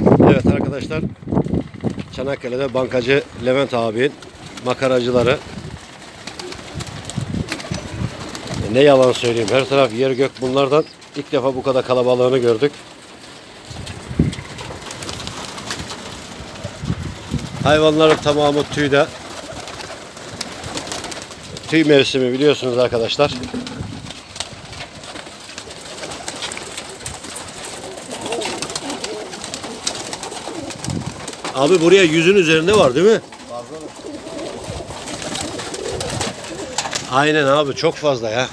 Evet arkadaşlar, Çanakkale'de bankacı Levent abinin makaracıları. Ne yalan söyleyeyim, her taraf yer gök bunlardan. İlk defa bu kadar kalabalığını gördük. Hayvanların tamamı tüyde. Tüy mevsimi biliyorsunuz arkadaşlar. Abi buraya 100'ün üzerinde var değil mi? Fazla mı? Aynen abi, çok fazla ya.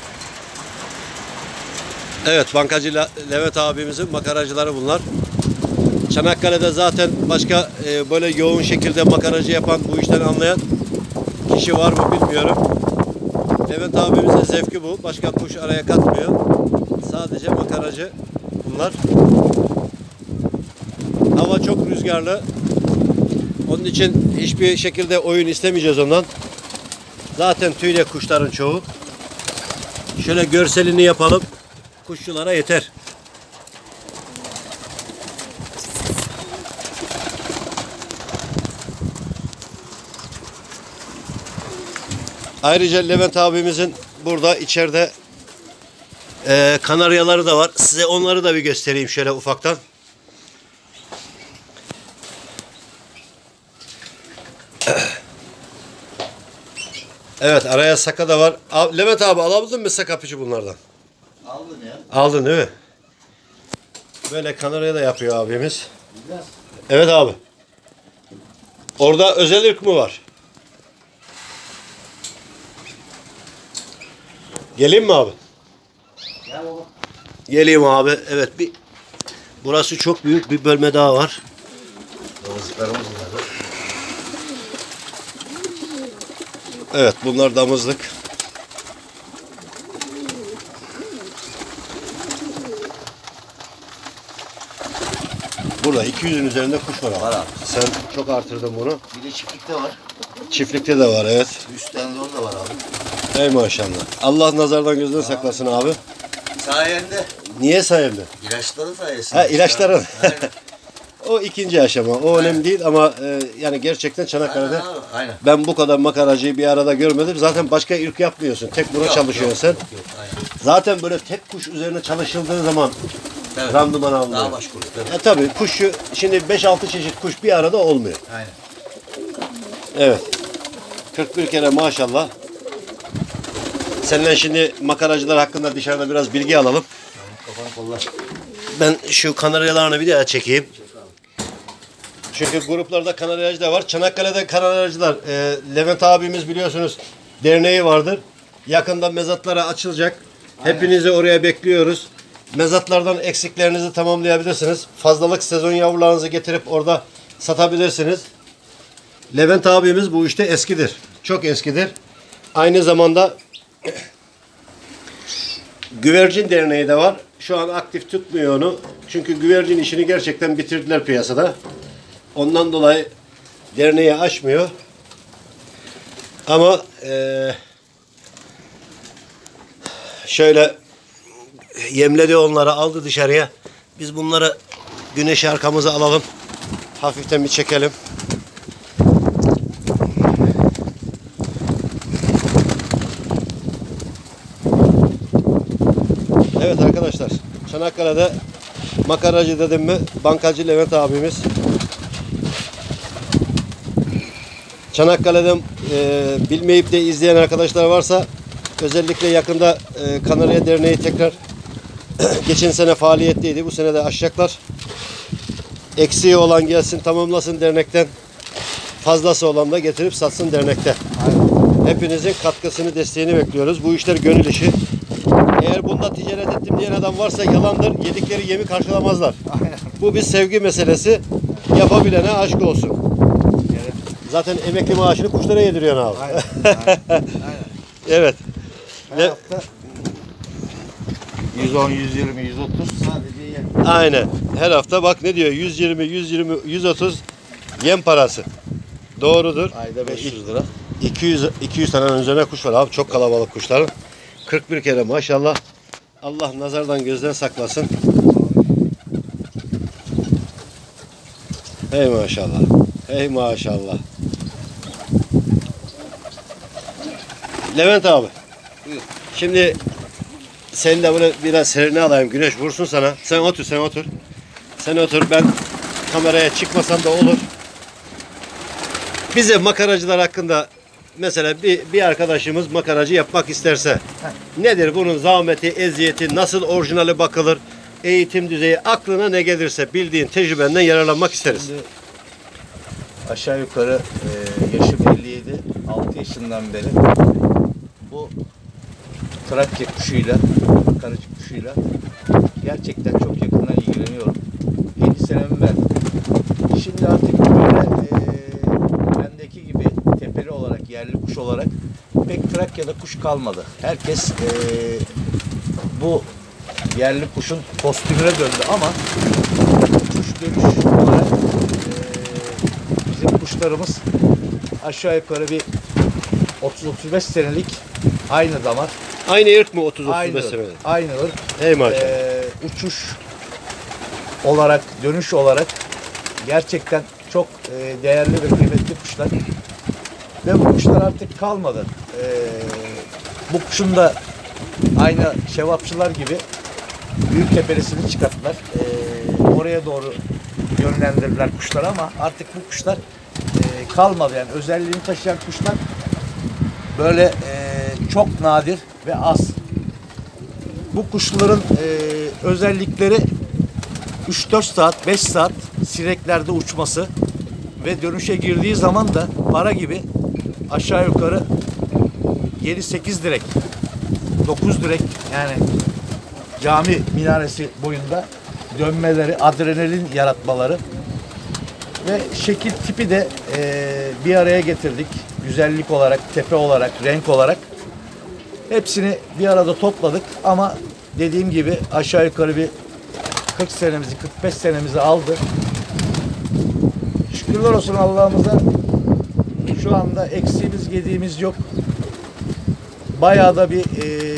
Evet, bankacı Levent abimizin makaracıları bunlar. Çanakkale'de zaten başka böyle yoğun şekilde makaracı yapan, bu işten anlayan kişi var mı bilmiyorum. Levent abimizin zevki bu. Başka kuş araya katmıyor. Sadece makaracı bunlar. Hava çok rüzgarlı. Onun için hiçbir şekilde oyun istemeyeceğiz ondan. Zaten tüyle kuşların çoğu. Şöyle görselini yapalım. Kuşçulara yeter. Ayrıca Levent abimizin burada içeride kanaryaları da var. Size onları da bir göstereyim şöyle ufaktan. Evet, araya saka da var. Levent abi, alabildin mi saka piçi bunlardan? Aldın ya. Aldın değil mi? Böyle kanarya da yapıyor abimiz. Biraz. Evet abi. Orada özel ırk mı var? Geleyim mi abi? Gel baba. Geleyim abi. Evet, burası çok büyük bir bölme daha var. Damızlıklarımız bunlar. Evet, bunlar damızlık. Burada 200'ün üzerinde kuş var abi. Var abi. Sen çok artırdın bunu. Bir de çiftlikte var. Çiftlikte de var, evet. Üstten de orada var abi. Ey maşallah. Allah nazardan gözden saklasın abi. Sayende. Niye sayemde? İlaçların sayesinde. Ha, ilaçların. Aynen. O ikinci aşama. O önemli değil ama yani gerçekten Çanakkale'de Aynen abi. Aynen. ben bu kadar makaracıyı bir arada görmedim. Zaten başka ırk yapmıyorsun. Tek buna çalışıyorsun sen. Yok, aynen. Zaten böyle tek kuş üzerine çalışıldığı zaman Evet. randıman alınıyor. Daha başka oluyor. Tabii. Tabii kuşu şimdi 5-6 çeşit kuş bir arada olmuyor. Aynen. Evet. 41 kere maşallah. Senden şimdi makaracılar hakkında dışarıda biraz bilgi alalım. Kafanı kolla. Ben şu kanaryalarını bir daha çekeyim. Çünkü gruplarda kanaryacı da var. Çanakkale'de kanaryacılar. Levent abimiz biliyorsunuz derneği vardır. Yakında mezatlara açılacak. Aynen. Hepinizi oraya bekliyoruz. Mezatlardan eksiklerinizi tamamlayabilirsiniz. Fazlalık sezon yavrularınızı getirip orada satabilirsiniz. Levent abimiz bu işte eskidir. Çok eskidir. Aynı zamanda Güvercin Derneği de var. Şu an aktif tutmuyor onu. Çünkü güvercin işini gerçekten bitirdiler piyasada. Ondan dolayı derneği açmıyor. Ama şöyle yemledi, onları aldı dışarıya. Biz bunları güneş arkamıza alalım. Hafiften bir çekelim. Evet arkadaşlar, Çanakkale'de makaracı dedim mi, bankacı Levent abimiz. Çanakkale'den bilmeyip de izleyen arkadaşlar varsa özellikle yakında Kanarya Derneği tekrar geçen sene faaliyetteydi. Bu sene de açacaklar. Eksiği olan gelsin tamamlasın dernekten. Fazlası olan da getirip satsın dernekte. Hepinizin katkısını, desteğini bekliyoruz. Bu işler gönül işi. Eğer bunda ticaret ettim diyen adam varsa yalandır. Yedikleri yemi karşılamazlar. Bu bir sevgi meselesi. Yapabilene aşk olsun. Evet. Zaten emekli maaşını kuşlara yediriyorsun abi. Aynen. Aynen. Evet. Her hafta 110, 120, 130 sadece yem. Aynen. Her hafta bak ne diyor? 120, 130 yem parası. Doğrudur. Ayda 500 lira. 200 tane üzerine kuş var abi. Çok kalabalık kuşların. 41 kere maşallah. Allah nazardan gözden saklasın. Hey maşallah. Hey maşallah. Levent abi. Buyur. Şimdi seni de böyle biraz serine alayım. Güneş vursun sana. Sen otur, sen otur. Sen otur. Ben kameraya çıkmasam da olur. Bize makaracılar hakkında mesela bir arkadaşımız makaracı yapmak isterse nedir bunun zahmeti, eziyeti, nasıl orijinali bakılır, eğitim düzeyi, aklına ne gelirse bildiğin tecrübenden yararlanmak isteriz. Şimdi aşağı yukarı yaşım 57, 6 yaşından beri bu Trakya kuşuyla, makaracı kuşuyla gerçekten çok yakından ilgileniyorum. 7 senemi verdim. Şimdi artık böyle bendeki gibi tepeli olarak, yerli kuş olarak pek Trakya'da kuş kalmadı. Herkes bu yerli kuşun kostümüne döndü ama kuş dönüş olarak bizim kuşlarımız aşağı yukarı bir 30-35 senelik aynı damar, Aynı ırk mı 30-35 aynı sene? aynı ırk. Hey maşallah. Uçuş olarak, dönüş olarak gerçekten çok değerli ve kıymetli kuşlar. Ve bu kuşlar artık kalmadı. Bu kuşun da aynı şevapçılar gibi büyük tepelisini çıkarttılar. Oraya doğru yönlendirdiler kuşlar ama artık bu kuşlar kalmadı. Yani özelliğini taşıyan kuşlar böyle çok nadir ve az. Bu kuşların özellikleri 3-4 saat, 5 saat sineklerde uçması ve dönüşe girdiği zaman da para gibi aşağı yukarı 7-8 direk, 9 direk yani cami minaresi boyunda dönmeleri, adrenalin yaratmaları ve şekil tipi de bir araya getirdik. Güzellik olarak, tepe olarak, renk olarak hepsini bir arada topladık ama dediğim gibi aşağı yukarı bir 40 senemizi, 45 senemizi aldı. Şükürler olsun Allah'ımıza. Şu anda eksiğimiz, gediğimiz yok. Bayağı da bir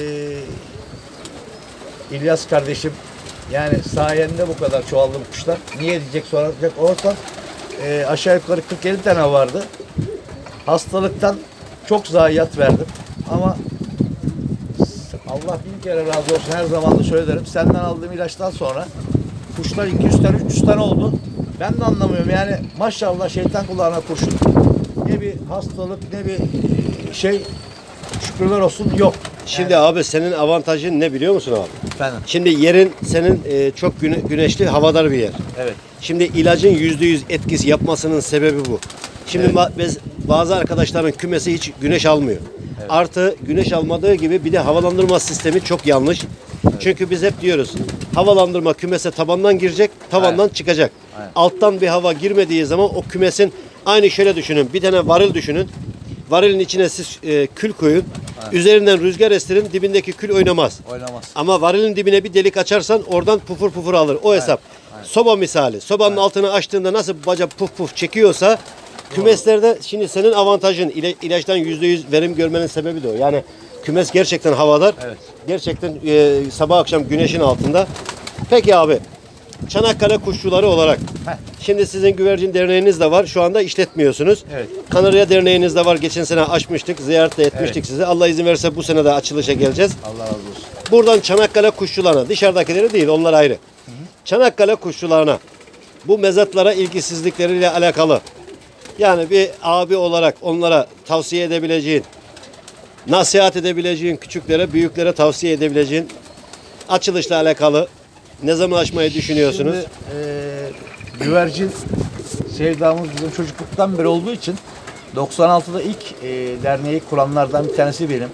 İlyas kardeşim, yani sayende bu kadar çoğaldı bu kuşlar. Niye diyecek, soracak olursan aşağı yukarı 47 tane vardı. Hastalıktan çok zayiat verdim. Ama Allah bin kere razı olsun, her zaman da söylerim. Senden aldığım ilaçtan sonra kuşlar 200 tane, 300 tane oldu. Ben de anlamıyorum yani, maşallah şeytan kulağına kurşun. Ne bir hastalık, ne bir şey, şükürler olsun yok. Şimdi abi senin avantajın ne biliyor musun abi? Efendim? Şimdi yerin senin çok güneşli, havadar bir yer. Evet. Şimdi ilacın %100 etkisi yapmasının sebebi bu. Şimdi bazı arkadaşların kümesi hiç güneş almıyor. Evet. Artı güneş almadığı gibi bir de havalandırma sistemi çok yanlış. Evet. Çünkü biz hep diyoruz havalandırma kümese tabandan girecek, tavandan çıkacak. Evet. Alttan bir hava girmediği zaman o kümesin, aynı şöyle düşünün, bir tane varil düşünün. Varilin içine siz kül koyun. Evet. Üzerinden rüzgar estirin, dibindeki kül oynamaz. Oynamaz. Ama varilin dibine bir delik açarsan oradan pufur pufur alır. O hesap. Evet. Soba misali. Sobanın altını açtığında nasıl baca puf puf çekiyorsa kümeslerde şimdi senin avantajın ilaçtan %100 verim görmenin sebebi de o. Yani kümes gerçekten havadar. Evet. Gerçekten sabah akşam güneşin altında. Peki abi, Çanakkale Kuşçuları olarak şimdi sizin güvercin derneğiniz de var. Şu anda işletmiyorsunuz. Evet. Kanarya derneğiniz de var. Geçen sene açmıştık. Ziyaret de etmiştik sizi. Allah izin verirse bu sene de açılışa geleceğiz. Allah razı olsun. Buradan Çanakkale Kuşçularına, dışarıdakileri değil, onlar ayrı. Çanakkale Kuşçularına bu mezatlara ilgisizlikleriyle alakalı, yani bir abi olarak onlara tavsiye edebileceğin, nasihat edebileceğin, küçüklere, büyüklere tavsiye edebileceğin, açılışla alakalı ne zaman açmayı düşünüyorsunuz? Şimdi güvercin sevdamız bizim çocukluktan beri olduğu için 96'da ilk derneği kuranlardan bir tanesi benim.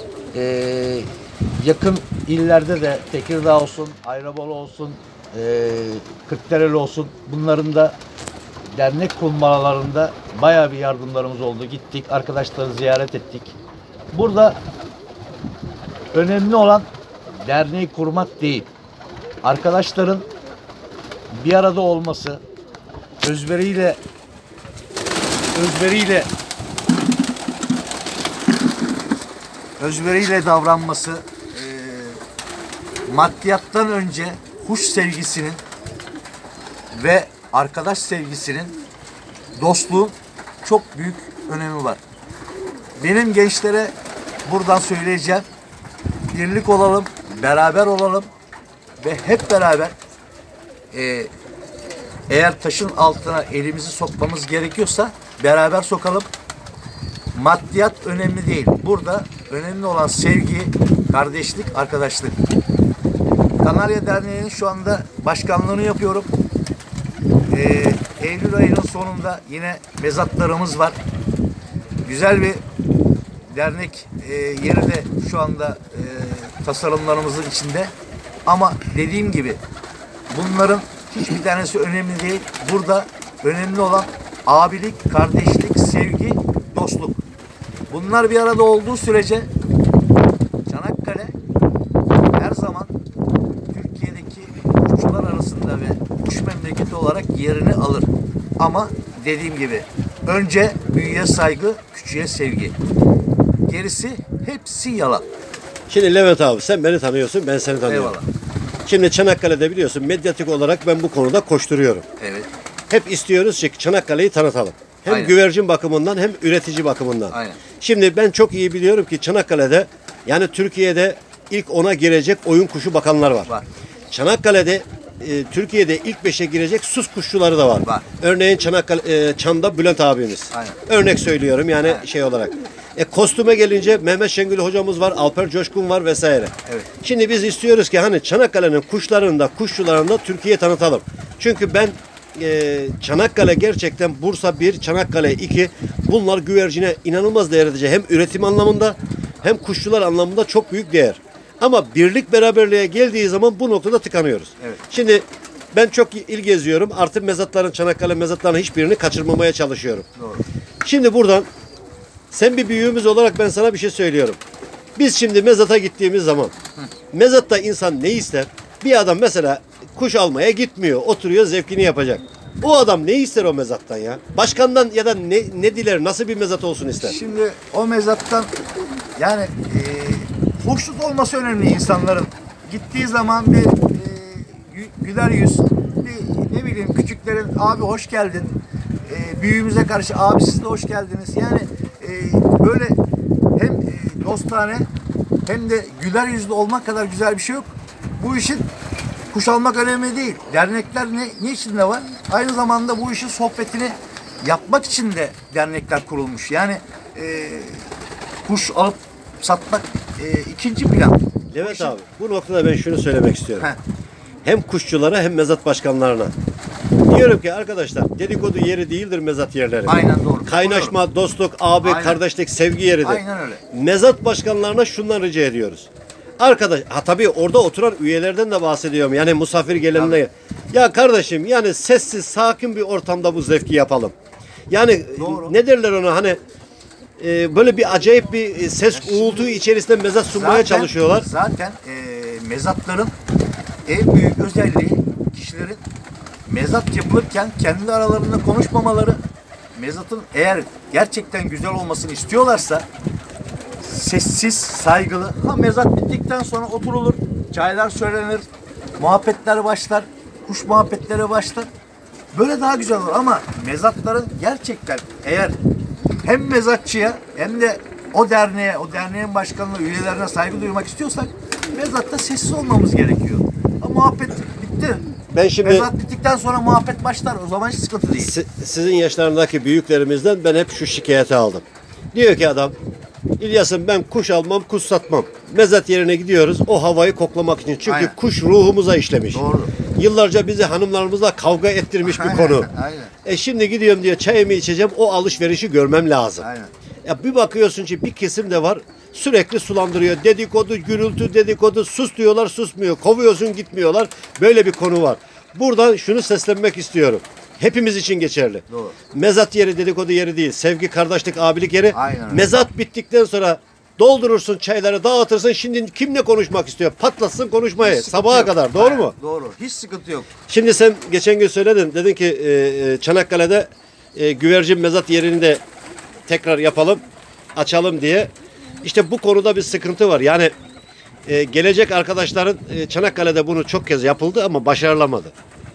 Yakın illerde de Tekirdağ olsun, Ayrabolu olsun, Kırklareli olsun, bunların da dernek kurmalarında bayağı bir yardımlarımız oldu. Gittik, arkadaşları ziyaret ettik. Burada önemli olan derneği kurmak değil, arkadaşların bir arada olması, özveriyle davranması, maddiyattan önce kuş sevgisinin ve arkadaş sevgisinin, dostluğun çok büyük önemi var. Benim gençlere buradan söyleyeceğim, birlik olalım, beraber olalım ve hep beraber eğer taşın altına elimizi sokmamız gerekiyorsa beraber sokalım. Maddiyat önemli değil. Burada önemli olan sevgi, kardeşlik, arkadaşlık. Kanarya Derneği'nin şu anda başkanlığını yapıyorum. Eylül ayının sonunda yine mezatlarımız var. Güzel bir dernek yeri de şu anda tasarımlarımızın içinde. Ama dediğim gibi bunların hiçbir tanesi önemli değil. Burada önemli olan abilik, kardeşlik, sevgi, dostluk. Bunlar bir arada olduğu sürece Çanakkale her zaman Türkiye'deki kuşçular arasında ve kuş memleketi olarak yerini alır. Ama dediğim gibi önce büyüğe saygı, küçüğe sevgi. Gerisi hepsi yalan. Şimdi Levent abi sen beni tanıyorsun, ben seni tanıyorum. Eyvallah. Şimdi Çanakkale'de biliyorsun medyatik olarak ben bu konuda koşturuyorum. Evet. Hep istiyoruz ki Çanakkale'yi tanıtalım. Hem Aynen. güvercin bakımından hem üretici bakımından. Aynen. Şimdi ben çok iyi biliyorum ki Çanakkale'de yani Türkiye'de ilk 10'a girecek oyun kuşu bakanlar var. Var. Çanakkale'de Türkiye'de ilk 5'e girecek sus kuşçuları da var. Var. Örneğin Çam'da Bülent abimiz. Aynen. Örnek söylüyorum yani Aynen. şey olarak. Kostüme gelince Mehmet Şengül hocamız var, Alper Coşkun var vesaire. Evet. Şimdi biz istiyoruz ki hani Çanakkale'nin kuşlarını da kuşçularını da Türkiye'ye tanıtalım. Çünkü ben Çanakkale gerçekten Bursa 1, Çanakkale 2 bunlar güvercine inanılmaz değer edecek. Hem üretim anlamında hem kuşçular anlamında çok büyük değer. Ama birlik beraberliğe geldiği zaman bu noktada tıkanıyoruz. Evet. Şimdi ben çok il geziyorum. Artık mezatların, Çanakkale mezatlarının hiçbirini kaçırmamaya çalışıyorum. Doğru. Şimdi buradan sen bir büyüğümüz olarak ben sana bir şey söylüyorum. Biz şimdi mezata gittiğimiz zaman mezatta insan ne ister? Bir adam mesela kuş almaya gitmiyor. Oturuyor zevkini yapacak. O adam ne ister o mezattan ya? Başkandan ya da ne diler? Nasıl bir mezat olsun ister? Şimdi o mezattan yani hoşnut olması önemli insanların. Gittiği zaman bir güler yüz, bir ne bileyim küçüklerin abi hoş geldin, büyüğümüze karşı abi siz de hoş geldiniz. Yani böyle hem dostane hem de güler yüzlü olmak kadar güzel bir şey yok. Bu işin kuş almak önemli değil. Dernekler ne içinde var? Aynı zamanda bu işin sohbetini yapmak için de dernekler kurulmuş. Yani kuş alıp satmak ikinci plan. Evet abi bu noktada ben şunu söylemek istiyorum. Heh. Hem kuşçulara hem mezat başkanlarına. Diyorum ki arkadaşlar dedikodu yeri değildir mezat yerleri. Aynen doğru. Kaynaşma, dostluk, abi, Aynen. kardeşlik, sevgi yeridir. Aynen öyle. Mezat başkanlarına şundan rica ediyoruz. Arkadaş, tabii orada oturan üyelerden de bahsediyorum. Yani misafir gelenine. Ya kardeşim yani sessiz, sakin bir ortamda bu zevki yapalım. Yani Doğru. ne derler ona hani böyle bir acayip bir ses uğultu içerisinde mezat sunmaya çalışıyorlar. Zaten mezatların en büyük özelliği kişilerin mezat yapılırken kendi aralarında konuşmamaları, mezatın eğer gerçekten güzel olmasını istiyorlarsa sessiz, saygılı. Mezat bittikten sonra oturulur, çaylar söylenir, muhabbetler başlar, kuş muhabbetleri başlar. Böyle daha güzel olur ama mezatların gerçekten eğer hem mezatçıya hem de o derneğe, o derneğin başkanına, üyelerine saygı duymak istiyorsak mezatta sessiz olmamız gerekiyor. Ama muhabbet bitti. Ben şimdi Mezat bittikten sonra muhabbet başlar. O zaman hiç sıkıntı değil. Sizin yaşlarındaki büyüklerimizden ben hep şu şikayeti aldım. Diyor ki adam, İlyas'ım ben kuş almam, kuş satmam. Mezat yerine gidiyoruz o havayı koklamak için. Çünkü Aynen. kuş ruhumuza işlemiş. Doğru. Yıllarca bizi hanımlarımızla kavga ettirmiş bir konu. Aynen. Şimdi gidiyorum diyor çayımı içeceğim, o alışverişi görmem lazım. Aynen. Ya bir bakıyorsun ki bir kesim de var sürekli sulandırıyor. Dedikodu, gürültü, dedikodu, sus diyorlar susmuyor. Kovuyorsun gitmiyorlar. Böyle bir konu var. Buradan şunu seslenmek istiyorum. Hepimiz için geçerli. Doğru. Mezat yeri dedikodu yeri değil. Sevgi, kardeşlik, abilik yeri. Aynen öyle. Mezat bittikten sonra doldurursun çayları dağıtırsın. Şimdi kimle konuşmak istiyor? Patlatsın konuşmayı. Hiç sıkıntı Sabaha yok. kadar. Doğru Aynen, mu? Doğru. Hiç sıkıntı yok. Şimdi sen geçen gün söyledin. Dedin ki Çanakkale'de güvercin mezat yerini de tekrar yapalım. Açalım diye. İşte bu konuda bir sıkıntı var. Yani gelecek arkadaşların Çanakkale'de bunu çok kez yapıldı ama başarılamadı.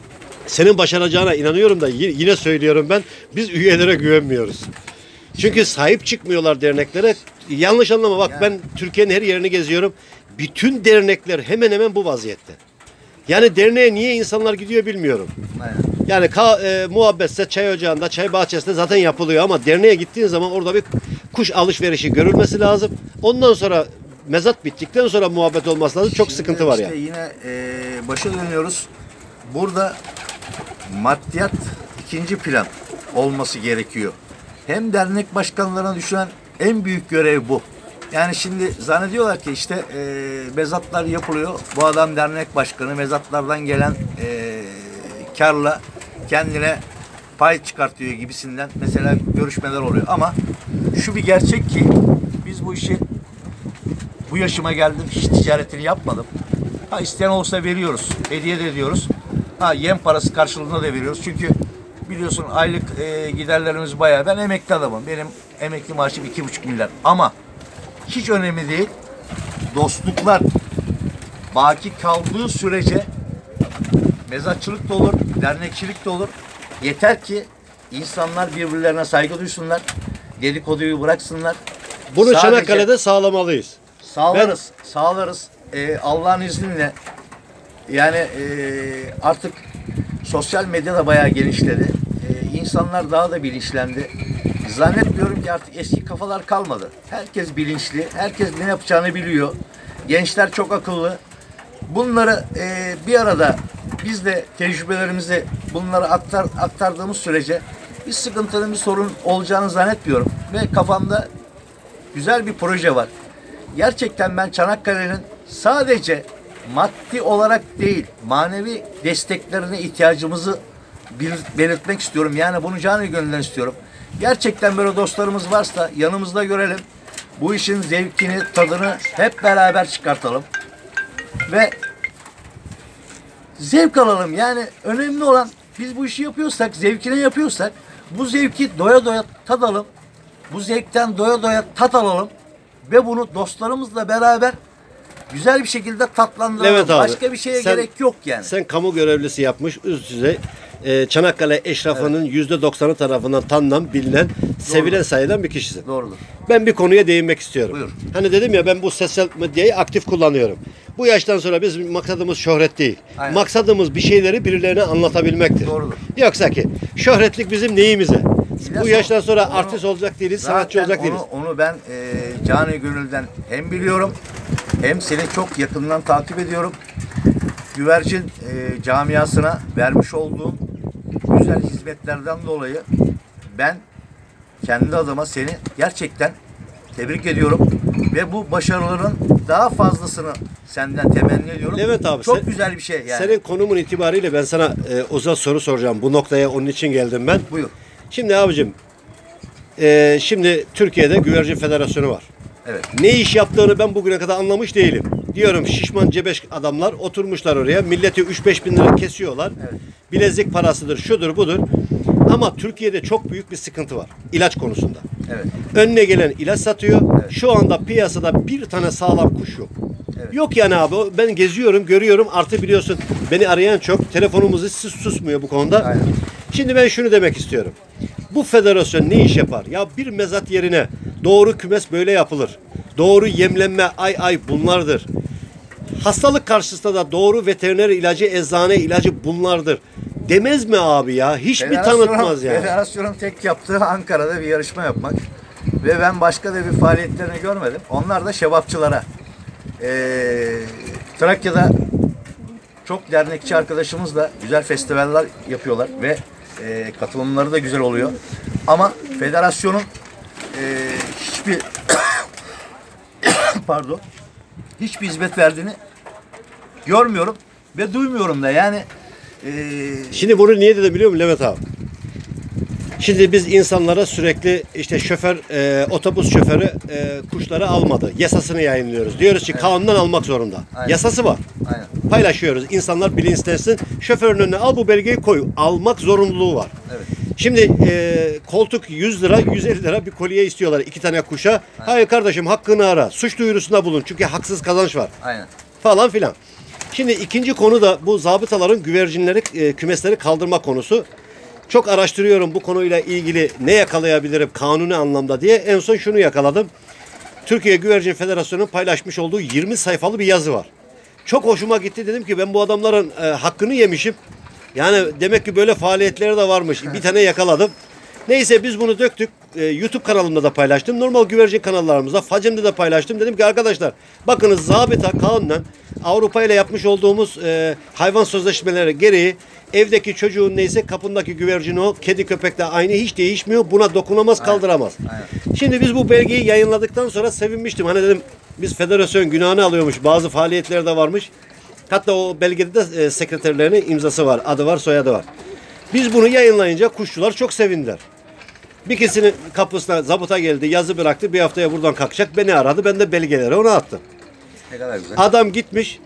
senin başaracağına inanıyorum da yine söylüyorum ben, biz üyelere güvenmiyoruz. Çünkü sahip çıkmıyorlar derneklere. Yanlış anlama bak, ben Türkiye'nin her yerini geziyorum. Bütün dernekler hemen hemen bu vaziyette. Yani derneğe niye insanlar gidiyor bilmiyorum. Yani muhabbetse çay ocağında, çay bahçesinde zaten yapılıyor ama derneğe gittiğin zaman orada bir kuş alışverişi görülmesi lazım. Ondan sonra mezat bittikten sonra muhabbet olması lazım. Çok sıkıntı var ya. Yine başa dönüyoruz. Burada maddiyat ikinci plan olması gerekiyor. Hem dernek başkanlarına düşen en büyük görev bu. Yani şimdi zannediyorlar ki işte mezatlar yapılıyor. Bu adam dernek başkanı, mezatlardan gelen karla kendine pay çıkartıyor gibisinden mesela görüşmeler oluyor. Ama şu bir gerçek ki biz bu işi, bu yaşıma geldim, hiç ticaretini yapmadım. Ha, isteyen olsa veriyoruz, hediye de ediyoruz. Ha, yem parası karşılığında da veriyoruz. Çünkü biliyorsun aylık giderlerimiz bayağı. Ben emekli adamım. Benim emekli maaşım 2,5 milyar. Ama hiç önemli değil. Dostluklar baki kaldığı sürece mezatçılık da olur, dernekçilik de olur. Yeter ki insanlar birbirlerine saygı duysunlar, dedikoduyu bıraksınlar. Bunu Sadece Çanakkale'de sağlamalıyız. sağlarız, sağlarız. Allah'ın izniyle yani artık sosyal medya da bayağı genişledi. İnsanlar daha da bilinçlendi. Zannetmiyorum ki artık eski kafalar kalmadı. Herkes bilinçli, herkes ne yapacağını biliyor. Gençler çok akıllı. Bunları bir arada biz de tecrübelerimizi bunlara aktardığımız sürece bir sıkıntının, bir sorun olacağını zannetmiyorum. Ve kafamda güzel bir proje var. Gerçekten ben Çanakkale'nin sadece maddi olarak değil, manevi desteklerine ihtiyacımızı belirtmek istiyorum. Yani bunu canı gönülden istiyorum. Gerçekten böyle dostlarımız varsa yanımızda görelim. Bu işin zevkini, tadını hep beraber çıkartalım. Ve zevk alalım. Yani önemli olan, biz bu işi yapıyorsak, zevkine yapıyorsak bu zevki doya doya tadalım. Bu zevkten doya doya tat alalım. Ve bunu dostlarımızla beraber güzel bir şekilde tatlandıralım. Evet abi, başka bir şeye gerek yok yani. Sen kamu görevlisi yapmış, üst düzey Çanakkale eşrafının %90'ı tarafından tanınan, bilinen, sevilen, sayılan bir kişisin. Doğrudur. Ben bir konuya değinmek istiyorum. Buyur. Hani dedim ya, ben bu sosyal medyayı aktif kullanıyorum. Bu yaştan sonra bizim maksadımız şöhret değil. Aynen. Maksadımız bir şeyleri birilerine anlatabilmektir. Doğrudur. Yoksa ki şöhretlik bizim neyimize? Bu yaştan sonra onu- artist olacak değiliz, sanatçı olacak değiliz. Onu ben canı gönülden hem biliyorum hem seni çok yakından takip ediyorum. Güvercin camiasına vermiş olduğum güzel hizmetlerden dolayı ben kendi adıma seni gerçekten tebrik ediyorum ve bu başarıların daha fazlasını senden temenni ediyorum. Evet abi, çok güzel bir şey yani. Senin konumun itibariyle ben sana özel soru soracağım. Bu noktaya onun için geldim ben. Buyur. Şimdi abicim, şimdi Türkiye'de Güvercin Federasyonu var. Evet. Ne iş yaptığını ben bugüne kadar anlamış değilim. Diyorum, şişman cebeş adamlar oturmuşlar oraya. Milleti 3-5 bin lira kesiyorlar. Evet. Bilezik parasıdır, şudur budur. Ama Türkiye'de çok büyük bir sıkıntı var ilaç konusunda. Evet. Önüne gelen ilaç satıyor. Evet. Şu anda piyasada bir tane sağlam kuş yok. Evet. Yok yani abi, ben geziyorum, görüyorum. Artı biliyorsun, beni arayan çok. Telefonumuz hiç susmuyor bu konuda. Aynen. Şimdi ben şunu demek istiyorum. Bu federasyon ne iş yapar? Ya bir mezat yerine doğru kümes böyle yapılır. Doğru yemlenme ay bunlardır. Hastalık karşısında da doğru veteriner ilacı, eczane ilacı bunlardır. Demez mi abi ya? Hiç mi tanıtmaz yani? Federasyonun tek yaptığı Ankara'da bir yarışma yapmak. Ve ben başka da bir faaliyetlerini görmedim. Onlar da şebapçılara. Trakya'da çok dernekçi arkadaşımızla güzel festivaller yapıyorlar ve katılımları da güzel oluyor. Ama federasyonun hiçbir pardon, hiçbir hizmet verdiğini görmüyorum ve duymuyorum da yani. Şimdi bunu niye dedim biliyor musun Levent abi? Şimdi biz insanlara sürekli işte şoför, otobüs şoförü kuşları almadı. Yasasını yayınlıyoruz. Diyoruz ki kanundan almak zorunda. Aynen. Yasası var. Aynen. Paylaşıyoruz. İnsanlar bilinçlensin. Şoförün önüne al bu belgeyi koy. Almak zorunluluğu var. Evet. Şimdi koltuk 100 lira, 150 lira bir kolye istiyorlar 2 tane kuşa. Hayır kardeşim, hakkını ara. Suç duyurusunda bulun. Çünkü haksız kazanç var. Aynen. Falan filan. Şimdi ikinci konu da bu zabıtaların güvercinleri, kümesleri kaldırma konusu. Çok araştırıyorum bu konuyla ilgili ne yakalayabilirim kanuni anlamda diye. En son şunu yakaladım. Türkiye Güvercin Federasyonu'nun paylaşmış olduğu 20 sayfalı bir yazı var. Çok hoşuma gitti, dedim ki ben bu adamların hakkını yemişim. Yani demek ki böyle faaliyetleri de varmış. Bir tane yakaladım. Neyse biz bunu döktük. YouTube kanalımda da paylaştım. Normal güvercin kanallarımızda, Facem'de de paylaştım. Dedim ki arkadaşlar bakınız, zabıta kanunen Avrupa ile yapmış olduğumuz hayvan sözleşmeleri gereği evdeki çocuğun neyse kapındaki güvercin o. Kedi köpek de aynı, hiç değişmiyor. Buna dokunamaz, kaldıramaz. Aynen. Şimdi biz bu belgeyi yayınladıktan sonra sevinmiştim. Hani dedim biz federasyon günahını alıyormuş. Bazı faaliyetleri de varmış. Hatta o belgede de sekreterlerinin imzası var. Adı var, soyadı var. Biz bunu yayınlayınca kuşçular çok sevindiler. Bir kişinin kapısına zabıta geldi, yazı bıraktı. Bir haftaya buradan kalkacak. Beni aradı. Ben de belgeleri ona attım. Ne kadar güzel. Adam gitmiş.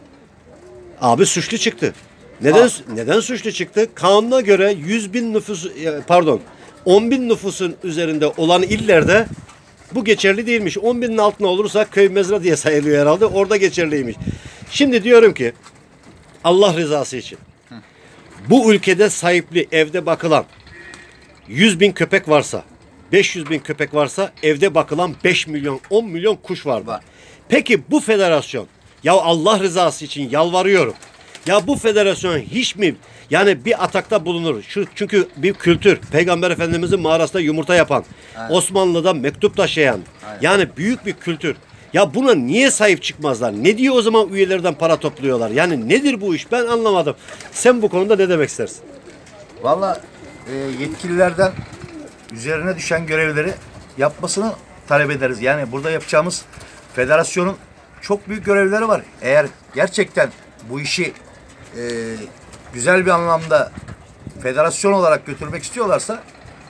Abi suçlu çıktı. Neden suçlu çıktı? Kanuna göre 100.000 nüfus, pardon, 10.000 nüfusun üzerinde olan illerde bu geçerli değilmiş. 10.000'in altına olursa köy mezra diye sayılıyor herhalde. Orada geçerliymiş. Şimdi diyorum ki Allah rızası için bu ülkede sahipli, evde bakılan 100.000 köpek varsa, 500.000 köpek varsa, evde bakılan 5 milyon, 10 milyon kuş var. Peki bu federasyon, ya Allah rızası için yalvarıyorum. Ya bu federasyon hiç mi yani bir atakta bulunur? Çünkü bir kültür. Peygamber Efendimizin mağarasında yumurta yapan, aynen, Osmanlı'da mektup taşıyan, aynen, yani büyük bir kültür. Ya buna niye sahip çıkmazlar? Ne diye o zaman üyelerden para topluyorlar? Yani nedir bu iş? Ben anlamadım. Sen bu konuda ne demek istersin? Valla yetkililerden üzerine düşen görevleri yapmasını talep ederiz. Yani burada yapacağımız federasyonun çok büyük görevleri var. Eğer gerçekten bu işi güzel bir anlamda federasyon olarak götürmek istiyorlarsa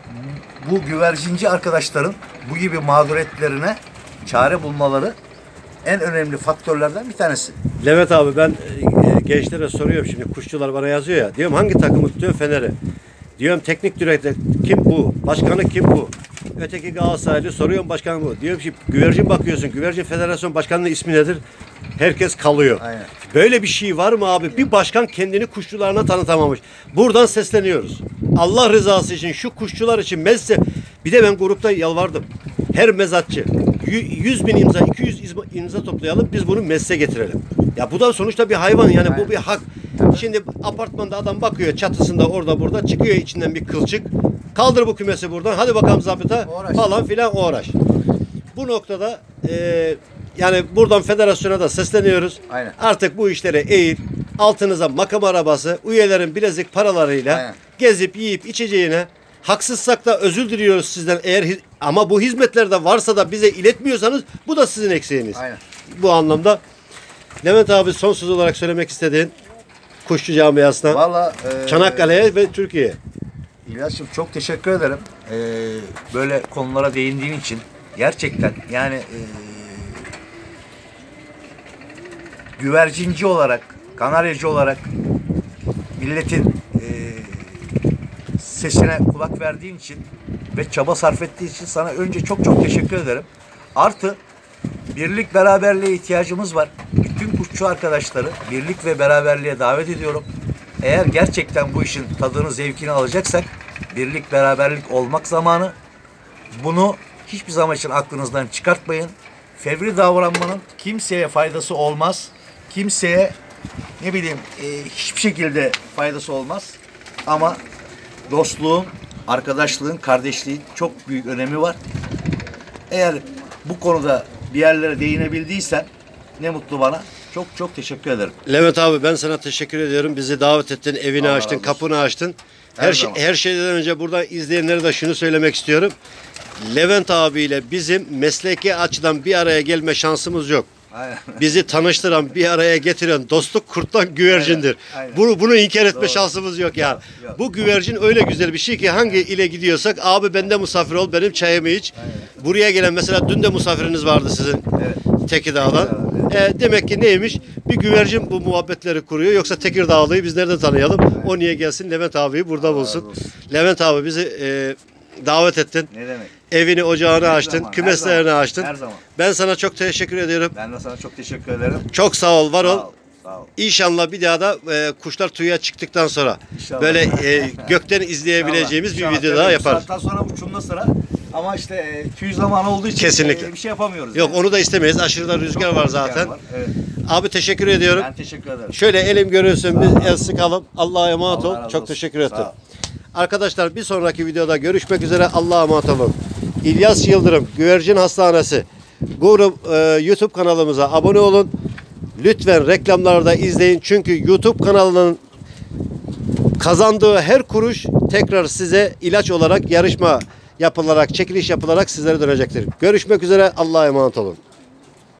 bu güvercinci arkadaşların bu gibi mağduriyetlerine çare bulmaları en önemli faktörlerden bir tanesi. Levent abi, ben gençlere soruyorum şimdi, kuşçular bana yazıyor ya. Diyorum hangi takımı tutuyor? Fener'i. Diyorum teknik direktör kim bu? Başkanı kim bu? Öteki Galatasaraylı, soruyorum başkanı bu. Diyorum ki güvercin bakıyorsun. Güvercin Federasyon Başkanı'nın ismi nedir? Herkes kalıyor. Aynen. Böyle bir şey var mı abi? Bir başkan kendini kuşçularına tanıtamamış. Buradan sesleniyoruz. Allah rızası için şu kuşçular için mezse, bir de ben grupta yalvardım. Her mezatçı 100.000 imza, 200 imza toplayalım, biz bunu mesle getirelim. Ya bu da sonuçta bir hayvan, yani bu bir hak. Şimdi apartmanda adam bakıyor, çatısında orada burada, çıkıyor içinden bir kılçık. Kaldır bu kümesi buradan, hadi bakalım zabıta falan filan, uğraş. Bu noktada yani buradan federasyona da sesleniyoruz. Aynen. Artık bu işlere eğil, altınıza makam arabası, üyelerin bilezik paralarıyla, aynen, gezip yiyip içeceğine, haksızsak da özür diliyoruz sizden eğer, ama bu hizmetlerde varsa da bize iletmiyorsanız bu da sizin eksiğiniz. Aynen. Bu anlamda Levent abi, son söz olarak söylemek istediğin kuşçu camiasına, vallahi, Çanakkale'ye ve Türkiye'ye. İlyas'cığım çok teşekkür ederim. Böyle konulara değindiğin için gerçekten yani güvercinci olarak, kanaryacı olarak milletin sesine kulak verdiğin için ve çaba sarf ettiğin için sana önce çok çok teşekkür ederim. Artı birlik beraberliğe ihtiyacımız var. Bütün kuşçu arkadaşları birlik ve beraberliğe davet ediyorum. Eğer gerçekten bu işin tadını, zevkini alacaksak birlik beraberlik olmak zamanı. Bunu hiçbir zaman için aklınızdan çıkartmayın. Fevri davranmanın kimseye faydası olmaz. Kimseye ne bileyim hiçbir şekilde faydası olmaz. Ama dostluğun, arkadaşlığın, kardeşliğin çok büyük önemi var. Eğer bu konuda bir yerlere değinebildiysen ne mutlu bana. Çok çok teşekkür ederim. Levent abi, ben sana teşekkür ediyorum. Bizi davet ettin, evini Allah açtın, kapını açtın. Her şeyden önce burada izleyenlere de şunu söylemek istiyorum. Levent abiyle bizim mesleki açıdan bir araya gelme şansımız yok. Aynen. Bizi tanıştıran, bir araya getiren dostluk kurttan güvercindir. Aynen. Bunu inkar etme şansımız yok yani. Yok. Bu güvercin öyle güzel bir şey ki hangi ile gidiyorsak abi bende misafir ol, benim çayımı iç. Aynen. Buraya gelen mesela dün de misafiriniz vardı sizin, evet, Tekirdağ'dan. Demek ki neymiş? Bir güvercin bu muhabbetleri kuruyor. Yoksa Tekirdağlı'yı biz nereden tanıyalım? Evet. O niye gelsin? Levent abiyi burada bulsun. Levent abi, bizi davet ettin. Ne demek? Evini, ocağını açtın, zaman, kümeslerini açtın. Her zaman. Ben sana çok teşekkür ediyorum. Ben de sana çok teşekkür ederim. Çok sağ ol, var ol. Sağ ol. İnşallah bir daha da kuşlar tüye çıktıktan sonra İnşallah. böyle gökten izleyebileceğimiz İnşallah. bir video İnşallah. daha Tabii bu yaparız. saatten sonra uçumda sıra. Ama işte tüy zamanı olduğu için Kesinlikle. bir şey yapamıyoruz. Yok yani. onu da istemeyiz. Aşırıda rüzgar Çok var rüzgar zaten. var, evet. Abi teşekkür ediyorum. Ben teşekkür ederim. Şöyle elim görülsün bir el sıkalım. Allah'a emanet Allah ol. razı Çok olsun. teşekkür ettim. Sağ ol. Arkadaşlar bir sonraki videoda görüşmek üzere. Allah'a emanet olun. İlyas Yıldırım Güvercin Hastanesi grup YouTube kanalımıza abone olun. Lütfen reklamları da izleyin. Çünkü YouTube kanalının kazandığı her kuruş tekrar size ilaç olarak yarışma yapılarak, çekiliş yapılarak sizlere dönecektir. Görüşmek üzere. Allah'a emanet olun.